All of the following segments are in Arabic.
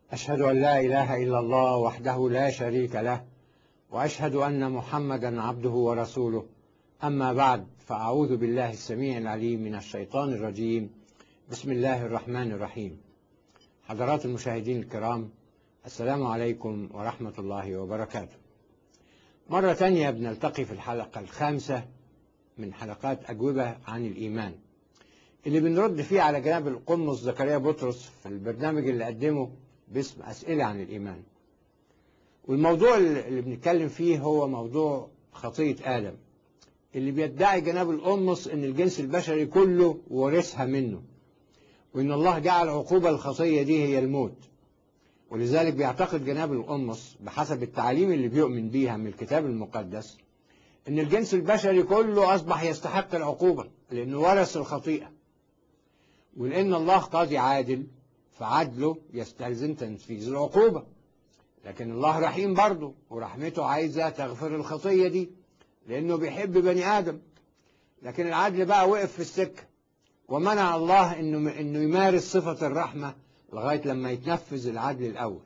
أشهد أن لا إله إلا الله وحده لا شريك له، وأشهد أن محمدا عبده ورسوله. أما بعد، فأعوذ بالله السميع العليم من الشيطان الرجيم. بسم الله الرحمن الرحيم. حضرات المشاهدين الكرام، السلام عليكم ورحمة الله وبركاته. مرة تانية بنلتقي في الحلقة الخامسة من حلقات أجوبة عن الإيمان، اللي بنرد فيه على جناب القمص زكريا بطرس في البرنامج اللي قدمه باسم أسئلة عن الإيمان. والموضوع اللي بنتكلم فيه هو موضوع خطية آدم، اللي بيدعي جناب القمص إن الجنس البشري كله ورثها منه، وإن الله جعل عقوبة الخطية دي هي الموت. ولذلك بيعتقد جناب القمص بحسب التعاليم اللي بيؤمن بيها من الكتاب المقدس إن الجنس البشري كله أصبح يستحق العقوبة لأنه ورث الخطيئة، ولأن الله قاضي عادل فعدله يستلزم تنفيذ العقوبة. لكن الله رحيم برضه، ورحمته عايزة تغفر الخطية دي لأنه بيحب بني آدم. لكن العدل بقى وقف في السكة، ومنع الله إنه يمارس صفة الرحمة لغاية لما يتنفذ العدل الأول.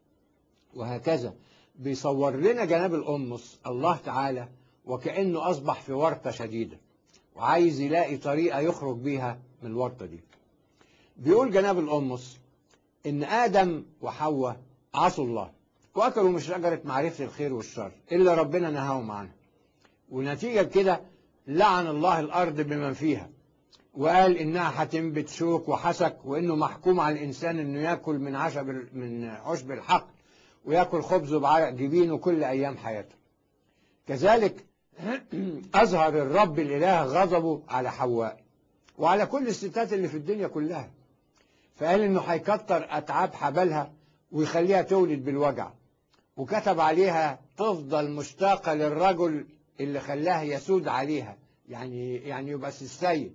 وهكذا بيصور لنا جناب القمص الله تعالى وكأنه أصبح في ورطة شديدة، وعايز يلاقي طريقة يخرج بيها من الورطة دي. بيقول جناب القمص إن آدم وحواء عصوا الله وأكلوا من شجرة معرفة الخير والشر إلا ربنا نهاهم عنها، ونتيجة كده لعن الله الأرض بمن فيها، وقال إنها هتنبت شوك وحسك، وإنه محكوم على الإنسان إنه يأكل من عشب الحقل ويأكل خبزه بعرق جبينه كل أيام حياته. كذلك أظهر الرب الإله غضبه على حواء وعلى كل الستات اللي في الدنيا كلها، فقال إنه هيكتر أتعاب حبلها ويخليها تولد بالوجع، وكتب عليها تفضل مشتاقة للرجل اللي خلاها يسود عليها، يعني يبقى السيد.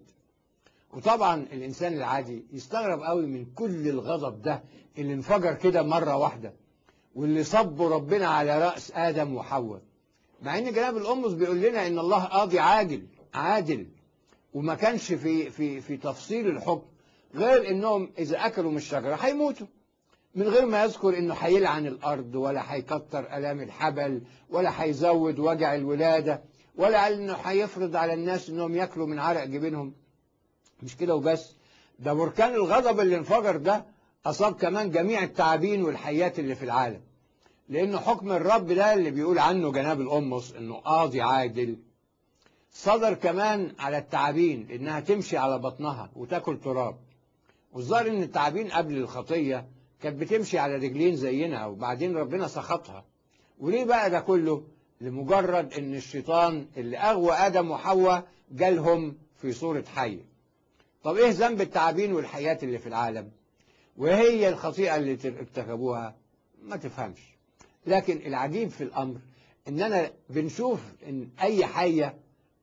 وطبعا الإنسان العادي يستغرب قوي من كل الغضب ده اللي انفجر كده مرة واحدة، واللي صبه ربنا على رأس آدم وحواء، مع إن جناب القمص بيقول لنا إن الله قاضي عادل، وما كانش في تفصيل الحكم غير إنهم إذا أكلوا من الشجرة هيموتوا، من غير ما يذكر إنه هيلعن الأرض ولا هيكتر آلام الحبل ولا هيزود وجع الولادة ولا إنه هيفرض على الناس إنهم يأكلوا من عرق جبينهم. مش كده وبس، ده بركان الغضب اللي انفجر ده أصاب كمان جميع التعابين والحيات اللي في العالم، لأنه حكم الرب ده اللي بيقول عنه جناب القمص إنه قاضي عادل صدر كمان على التعابين إنها تمشي على بطنها وتاكل تراب. والظاهر إن التعابين قبل الخطية كانت بتمشي على رجلين زينا، وبعدين ربنا سخطها. وليه بقى ده كله؟ لمجرد إن الشيطان اللي أغوى آدم وحواء جالهم في صورة حية. طب إيه ذنب التعابين والحيات اللي في العالم؟ وهي الخطيئة اللي ارتكبوها ما تفهمش. لكن العجيب في الأمر إننا بنشوف إن أي حية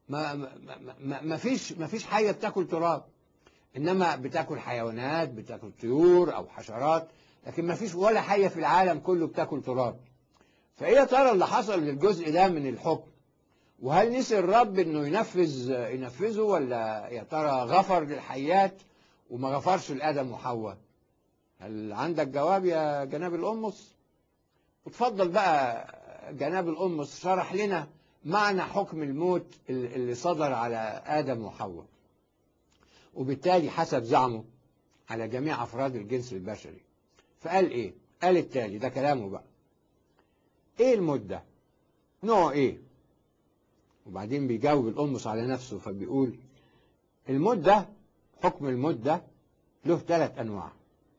ما فيش حية بتاكل تراب، إنما بتاكل حيوانات، بتاكل طيور أو حشرات، لكن ما فيش ولا حية في العالم كله بتاكل تراب. فإيه ترى اللي حصل للجزء ده من الحكم؟ وهل نسي الرب إنه ينفذه، ولا يا ترى غفر للحيات وما غفرش لآدم وحواء؟ هل عندك جواب يا جناب القمص؟ وتفضل بقى جناب القمص شرح لنا معنى حكم الموت اللي صدر على آدم وحواء، وبالتالي حسب زعمه على جميع أفراد الجنس البشري. فقال إيه؟ قال التالي، ده كلامه بقى. إيه الموت ده؟ نوعه إيه؟ وبعدين بيجاوب القمص على نفسه فبيقول الموت ده، حكم الموت ده له 3 أنواع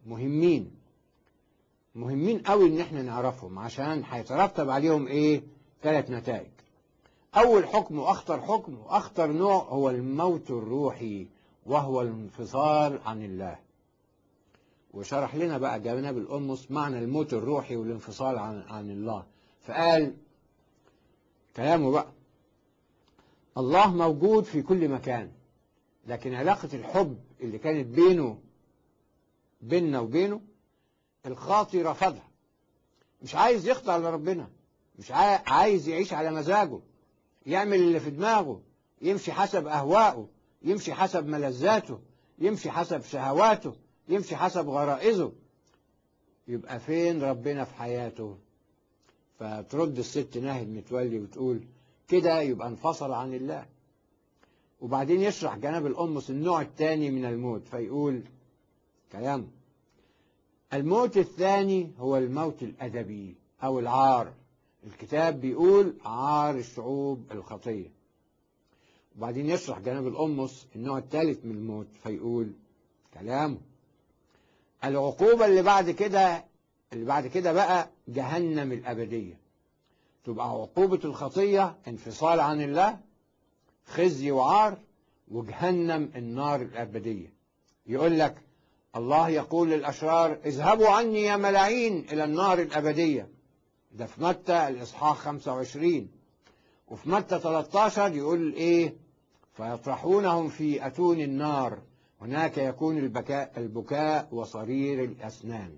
مهمين قوي إن احنا نعرفهم، عشان هيترتب عليهم إيه؟ 3 نتائج. أول حكم وأخطر نوع هو الموت الروحي، وهو الانفصال عن الله. وشرح لنا بقى جناب القمص معنى الموت الروحي والانفصال عن الله. فقال كلامه بقى: الله موجود في كل مكان، لكن علاقة الحب اللي كانت بيننا وبينه الخاطي رفضها. مش عايز يخضع لربنا، مش عايز يعيش على مزاجه، يعمل اللي في دماغه، يمشي حسب أهوائه، يمشي حسب ملذاته، يمشي حسب شهواته، يمشي حسب غرائزه. يبقى فين ربنا في حياته؟ فترد الست ناهد متولي وتقول كده يبقى انفصل عن الله. وبعدين يشرح جناب القمص النوع الثاني من الموت فيقول كلام: الموت الثاني هو الموت الأدبي أو العار. الكتاب بيقول عار الشعوب الخطية. وبعدين يشرح جناب القمص النوع الثالث من الموت فيقول كلامه: العقوبة اللي بعد كده بقى جهنم الأبدية. تبقى عقوبة الخطية انفصال عن الله، خزي وعار، وجهنم النار الأبدية. يقول لك الله يقول للأشرار اذهبوا عني يا ملاعين إلى النار الأبدية. ده في متى الإصحاح 25. وفي متى 13 يقول إيه؟ فيطرحونهم في أتون النار، هناك يكون البكاء وصرير الأسنان.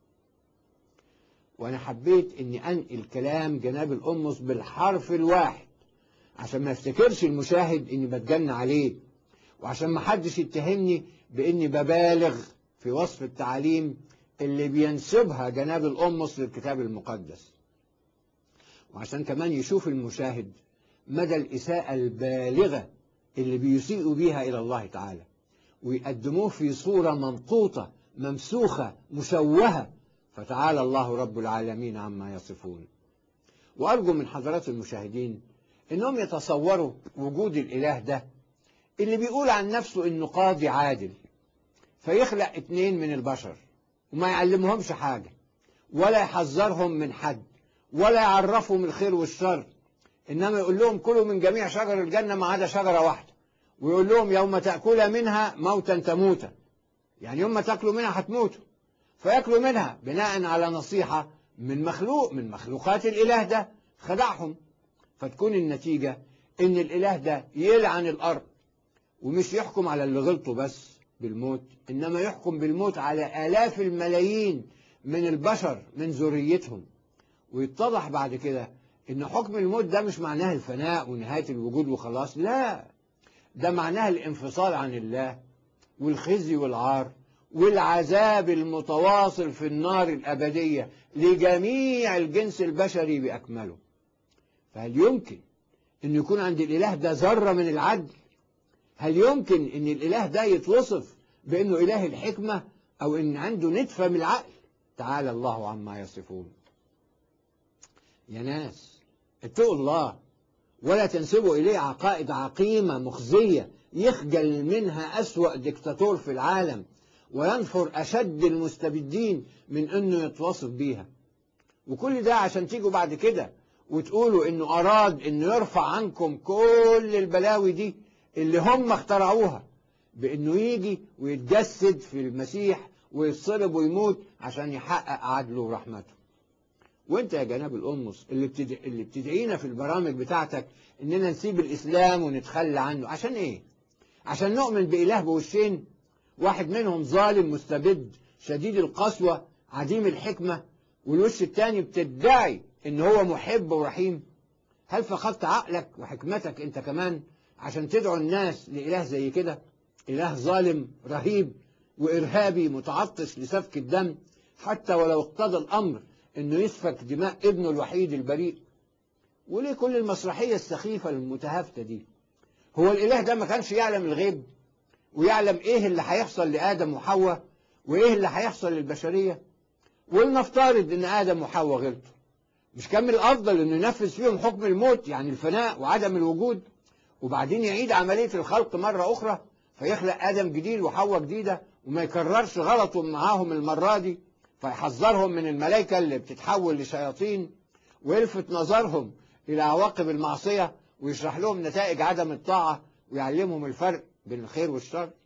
وأنا حبيت أني أنقل كلام جناب القمص بالحرف الواحد عشان ما يفتكرش المشاهد أني بتجن عليه، وعشان ما حدش يتهمني بأني ببالغ في وصف التعاليم اللي بينسبها جناب القمص للكتاب المقدس، وعشان كمان يشوف المشاهد مدى الإساءة البالغة اللي بيسيئوا بيها إلى الله تعالى، ويقدموه في صورة منقوطة ممسوخة مشوهة، فتعالى الله رب العالمين عما يصفون. وأرجو من حضرات المشاهدين إنهم يتصوروا وجود الإله ده اللي بيقول عن نفسه إنه قاضي عادل، فيخلق 2 من البشر وما يعلمهمش حاجة ولا يحذرهم من حد ولا يعرفهم الخير والشر، إنما يقول لهم كلوا من جميع شجر الجنة ما عدا شجرة واحدة، ويقول لهم يوم تأكل منها موتا تموتا، يعني يوم ما تأكلوا منها هتموتوا، فيأكلوا منها بناء على نصيحة من مخلوق من مخلوقات الإله ده خدعهم. فتكون النتيجة إن الإله ده يلعن الأرض، ومش يحكم على اللي غلطوا بس بالموت، إنما يحكم بالموت على آلاف الملايين من البشر من ذريتهم. ويتضح بعد كده إن حكم الموت ده مش معناه الفناء ونهاية الوجود وخلاص، لا، ده معناه الانفصال عن الله والخزي والعار والعذاب المتواصل في النار الأبدية لجميع الجنس البشري بأكمله. فهل يمكن أن يكون عند الإله ده ذرة من العدل؟ هل يمكن أن الإله ده يتوصف بأنه إله الحكمة أو أن عنده نتفة من العقل؟ تعالى الله عما يصفون. يا ناس اتقوا الله ولا تنسبوا إليه عقائد عقيمة مخزية يخجل منها أسوأ ديكتاتور في العالم وينفر أشد المستبدين من أنه يتوصف بيها. وكل ده عشان تيجوا بعد كده وتقولوا أنه أراد أنه يرفع عنكم كل البلاوي دي اللي هم اخترعوها، بأنه يجي ويتجسد في المسيح ويتصلب ويموت عشان يحقق عدله ورحمته. وانت يا جناب القمص اللي بتدعينا في البرامج بتاعتك اننا نسيب الاسلام ونتخلى عنه، عشان ايه؟ عشان نؤمن بإله بوشين، واحد منهم ظالم مستبد شديد القسوة عديم الحكمة، والوش التاني بتدعي ان هو محب ورحيم؟ هل فقدت عقلك وحكمتك انت كمان عشان تدعو الناس لإله زي كده؟ إله ظالم رهيب وإرهابي متعطش لسفك الدم، حتى ولو اقتضى الأمر انه يسفك دماء ابنه الوحيد البريء. وليه كل المسرحية السخيفة المتهافتة دي؟ هو الإله ده ما كانش يعلم الغيب ويعلم ايه اللي هيحصل لآدم وحواء وايه اللي هيحصل للبشرية؟ ولنفترض ان آدم وحواء غلطوا، مش كان من الأفضل انه ينفذ فيهم حكم الموت، يعني الفناء وعدم الوجود، وبعدين يعيد عملية الخلق مرة أخرى فيخلق آدم جديد وحواء جديدة وما يكررش غلطه معاهم المرة دي، فيحذرهم من الملائكة اللي بتتحول لشياطين ويلفت نظرهم إلى عواقب المعصية ويشرح لهم نتائج عدم الطاعة ويعلمهم الفرق بين الخير والشر؟